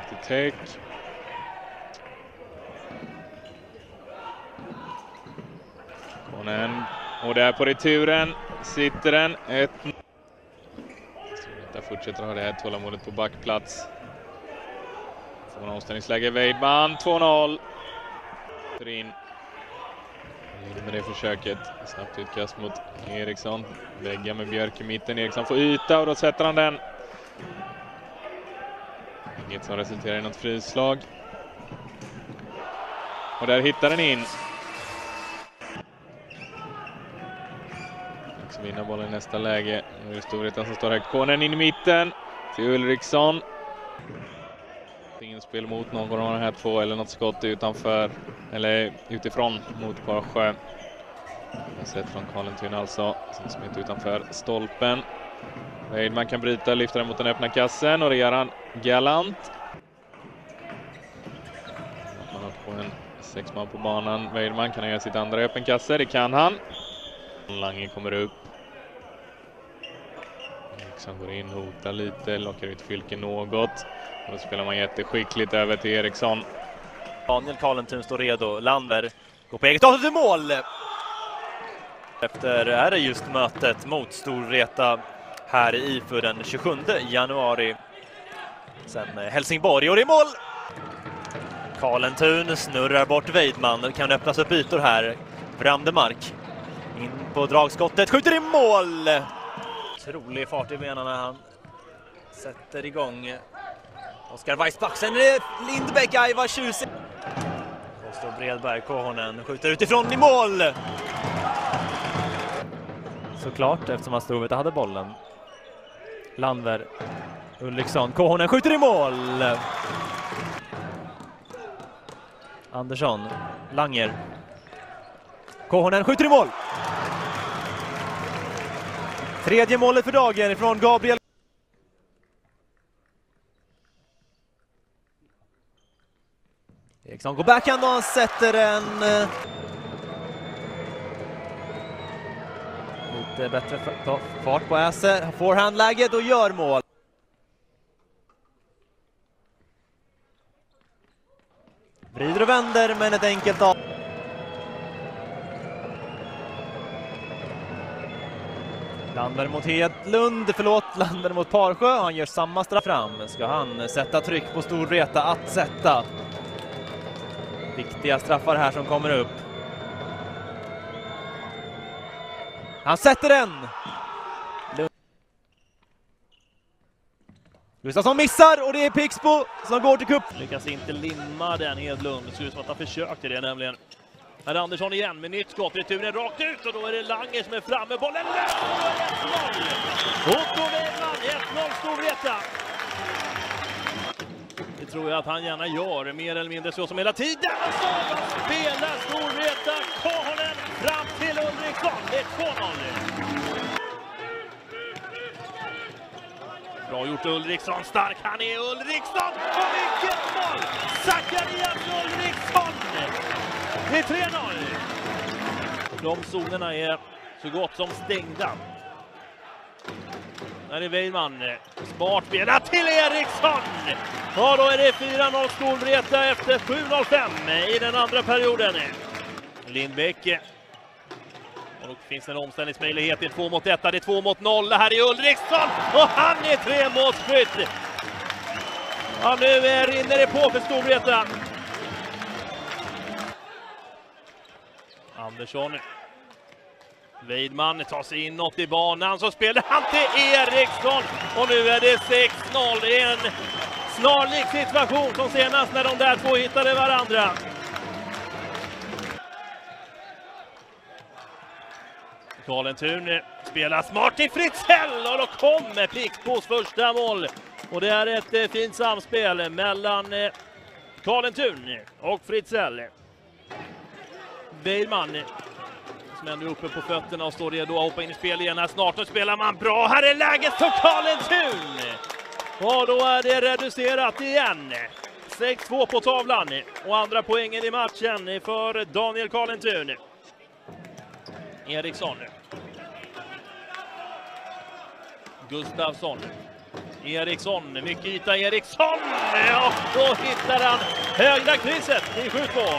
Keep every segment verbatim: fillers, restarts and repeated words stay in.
rakt i täck. Konen. Och där på returen sitter den. Ett. Där fortsätter ha det här tålamodet på backplats. Får man omställningsläge. Weidman. två noll. In. Med det försöket. Snabbt utkast mot Eriksson. Lägga med Björk i mitten. Eriksson får yta och då sätter han den. Inget som resulterar i något frislag. Och där hittar den in. Också vinner bollen i nästa läge. Nu är det Storvreta som står högt. Konen in i mitten. Till Ulriksson. Ingen spel mot någon av de här två eller något skott utanför eller utifrån mot Parsjö. Jag sett från Karlentun alltså som smitt utanför stolpen. Weidman kan bryta, lyfta den mot den öppna kassen och det gör han galant. Man har på en sex man på banan. Weidman kan göra sitt andra öppen kasse, det kan han. Lange kommer upp. Eriksson går in, hotar lite, lockar ut Fylken något. Då spelar man jätteskickligt över till Eriksson. Daniel Karlentun står redo. Landver går på eget avslut till mål. Efter är det just mötet mot Storvreta här i I F U den tjugosjunde januari. Sen Helsingborg och det är mål. Karlentun snurrar bort Weidman. Det kan öppnas upp ytor här. Brandemark in på dragskottet. Skjuter i mål. Otrolig fart i benen när han sätter igång. Oskar Weissbach, sen är det Lindbäck, Aiva tjusig. Och står Bredberg, Kohonen skjuter utifrån i mål. Såklart, eftersom att Storvreta hade bollen. Landver, Ulriksson, Kohonen skjuter i mål. Andersson, Langer. Kohonen skjuter i mål. Tredje målet för dagen från Gabriel. Eriksson går backhand och han sätter en lite bättre fart på Äse. Forehandläget och gör mål. Vrider och vänder men ett enkelt av. Landver mot Hedlund, förlåt, Landver mot Parsjö. Han gör samma straff fram. Ska han sätta tryck på Storvreta att sätta. Viktiga straffar här som kommer upp. Han sätter den! Gustafsson missar och det är Pixbo som går till kupp. Lyckas inte limma den Hedlund. Det ser ut som att han försökte det nämligen. Här är Andersson igen med nytt skott. Returen rakt ut och då är det Langer som är framme. Bollen lös och ett noll! Otto Weidman, ett noll Storvreta. Det tror jag att han gärna gör, mer eller mindre så som hela tiden. Så spelar Storvreta, Kohonen fram till Ulriksson. Det är två noll. Bra gjort Ulriksson, stark han är Ulriksson. Och vilket mål! Zacharias Ulriksson! Det är tre noll. De zonerna är så gott som stängda. Där är Weidman. Smart spelat till Eriksson. Och då är det fyra noll Storvreta efter sju noll fem i den andra perioden. Lindbäck. Och då finns en omställningsmöjlighet. Det är två mot ett. Det är två mot noll. Det här är Ulriksson. Och han är tre mot skytt. Ja, nu rinner det på för Storvreta. Andersson. Weidman tar sig inåt i banan, så spelar han till Eriksson och nu är det sex noll. Det är en snarlik situation som senast när de där två hittade varandra. Karlentun spelar smart till Fritzell och då kommer Pixbos första mål. Och det är ett fint samspel mellan Karlentun och Fritzell. Weidman som ändå är uppe på fötterna och står redo att hoppa in i spel igen. Här snart och spelar man bra. Här är läget för Karlentun. Och då är det reducerat igen. sex två på tavlan. Och andra poängen i matchen för Daniel Karlentun. Eriksson. Gustafsson. Eriksson, mycket yta Eriksson! Ja, då hittar han högra krysset i sju två.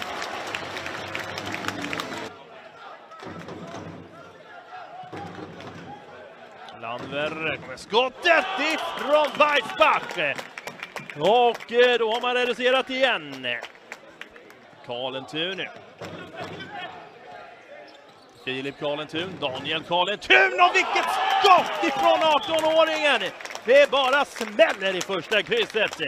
Landver kommer skottet ifrån Weissbach. Och då har man reducerat igen. Karlentun. Filip Karlentun, Daniel Karlentun och vilket skott ifrån arton-åringen! Det bara smäller i första krysset.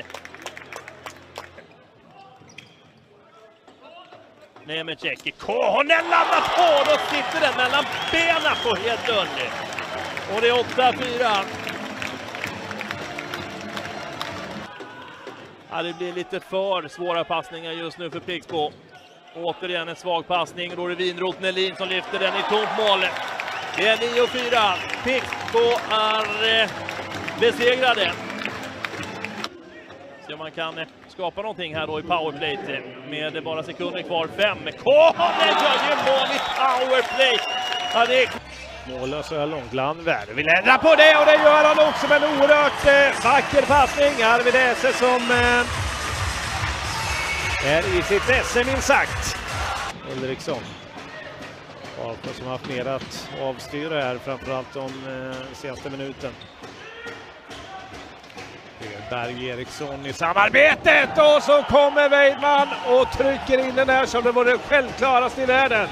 Nemecek, Kohonen landar på, då sitter den mellan benen på Hedlund. Och det är åtta fyra. Ja, det blir lite för svåra passningar just nu för Pixbo. Återigen en svag passning. Då är det Winroth Nelin som lyfter den i tomt mål. Det är nio fyra. Pixbo är eh, besegrade. Så man kan eh, skapa någonting här då i powerplay med bara sekunder kvar. Fem. Kohonen gör ju mål i powerplay. Ja, det är... Målen så här långt. Landver vill ändra på det och det gör han också med en oerhört eh, vacker passning. Arvid Esse som eh, är i sitt esse minst sagt. Ulriksson. Alko som har haft mer att avstyra här framförallt om eh, senaste minuten. Berg Eriksson i samarbetet och så kommer Weidman och trycker in den där som det var det självklaraste i världen.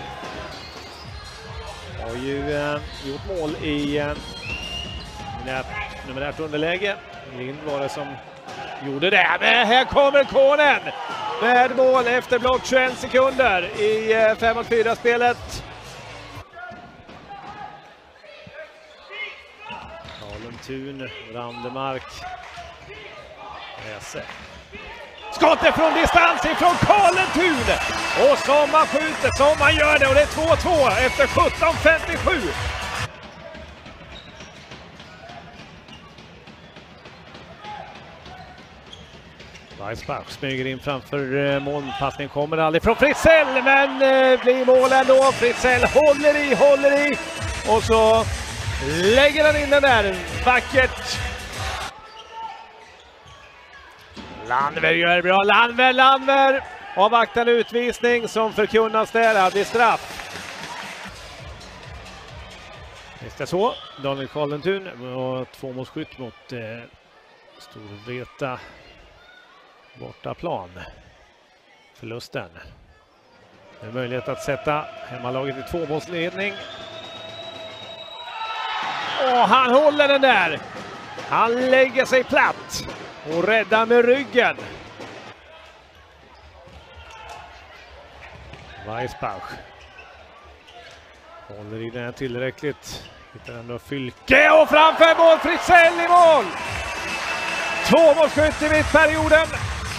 Har ju eh, gjort mål i eh, numerärt underläge. Lind var det som gjorde det. Men här kommer Konen med mål efter blott tjugoett sekunder i eh, fem mot fyra spelet. Karlentun, Randemark. Esse. Skottet från distans ifrån Karlentun. Och som man skjuter, som man gör det. Och det är två två efter sjutton femtiosju. Weissbach smyger in framför målpassning. Kommer aldrig från Fritzell. Men eh, blir mål ändå. Fritzell håller i, håller i. Och så lägger han in den där. Vackert. Landver gör bra. Landver, Landver. Avvaktar en utvisning som förkunnas där. Det är straff. Visst är så. Daniel Karlentun och två mot skytt mot eh, Storvreta. Borta plan. Förlusten. Det är möjlighet att sätta hemmalaget i tvåmålsledning. Och han håller den där. Han lägger sig platt. Och räddar med ryggen. Weissbach. Håller i den här tillräckligt. Hittar ändå Fylke och framför mål. Fritzell i mål. Två målskytt i mittperioden.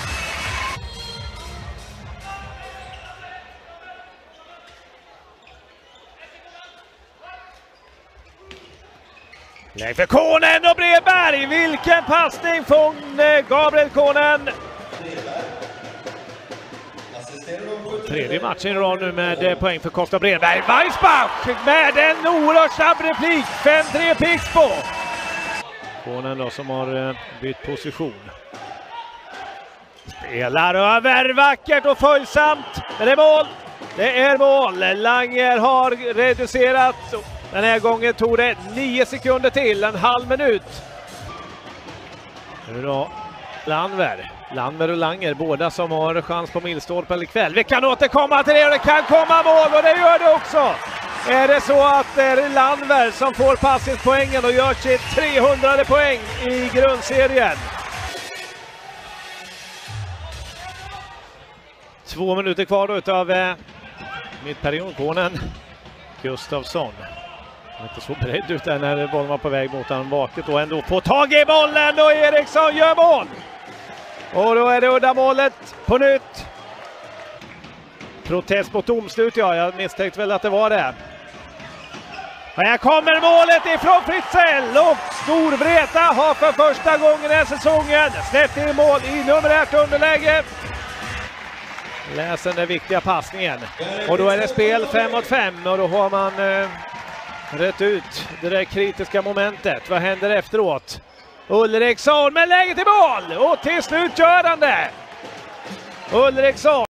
Lägg för Konen och Bredberg. Vilken passning från Gabriel Konen. Tredje matchen i rad nu med poäng för Kosta Bredberg. Weissbach med en oerhört snabb replik. fem tre Pixbo. Konen då som har bytt position. Spelar över vackert och följsamt. Men det är mål. Det är mål. Langer har reducerat. Den här gången tog det nio sekunder till, en halv minut. Nu då Landver. Landver och Langer, båda som har chans på milstolpen ikväll. Vi kan återkomma till det och det kan komma mål och det gör det också. Är det så att det är Landver som får passningspoängen och gör sitt trehundrade poäng i grundserien. Två minuter kvar då utav eh, mittperioden. Gustafsson. Han är inte så beredd ut där när bollen var på väg mot han vaket och ändå får tag i bollen och Eriksson gör mål. Och då är det uddamålet på nytt. Protest mot domslut, ja. Jag misstänkte väl att det var det. Och här kommer målet ifrån Fritzell och Storvreta har för första gången den här säsongen släppt in mål i numerärt underläge. Läser den viktiga passningen. Och då är det spel fem mot fem och då har man... Eh, rätt ut det där kritiska momentet. Vad händer efteråt? Ulriksson med läge till mål och till slut gör han det. Ulriksson.